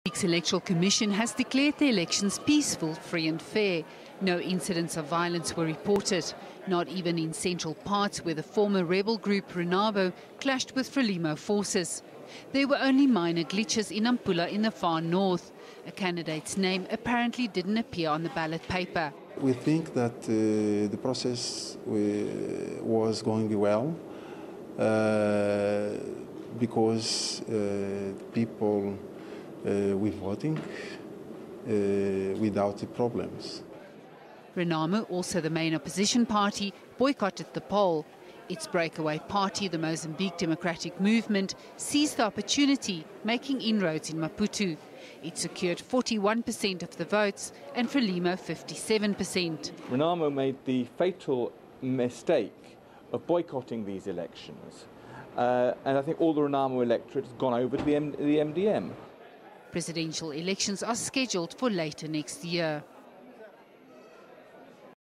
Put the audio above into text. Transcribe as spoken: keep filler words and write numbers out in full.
The Electoral Commission has declared the elections peaceful, free and fair. No incidents of violence were reported, not even in central parts where the former rebel group Renamo clashed with Frelimo forces. There were only minor glitches in Nampula in the far north. A candidate's name apparently didn't appear on the ballot paper. We think that uh, the process was going well uh, because uh, people uh, were voting uh, without problems. Renamo, also the main opposition party, boycotted the poll. Its breakaway party, the Mozambique Democratic Movement, seized the opportunity, making inroads in Maputo. It secured forty-one percent of the votes and Frelimo fifty-seven percent. Renamo made the fatal mistake of boycotting these elections. Uh, and I think all the Renamo electorate has gone over to the, M the M D M. Presidential elections are scheduled for later next year.